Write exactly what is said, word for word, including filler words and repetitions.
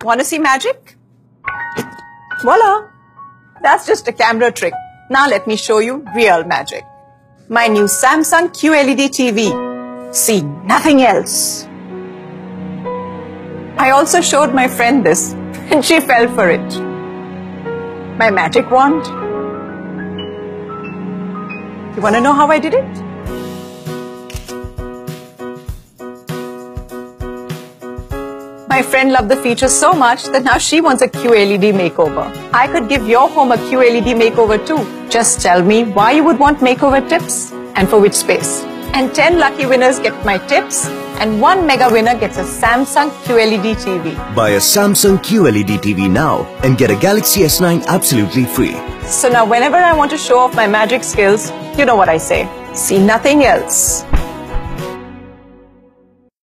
Want to see magic? Voila! That's just a camera trick. Now let me show you real magic. My new Samsung Q L E D T V. See nothing else. I also showed my friend this and she fell for it. My magic wand. You want to know how I did it? My friend loved the feature so much that now she wants a Q L E D makeover. I could give your home a Q L E D makeover too. Just tell me why you would want makeover tips and for which space. And ten lucky winners get my tips and one mega winner gets a Samsung Q L E D T V. Buy a Samsung Q L E D T V now and get a Galaxy S nine absolutely free. So now whenever I want to show off my magic skills, you know what I say. See nothing else.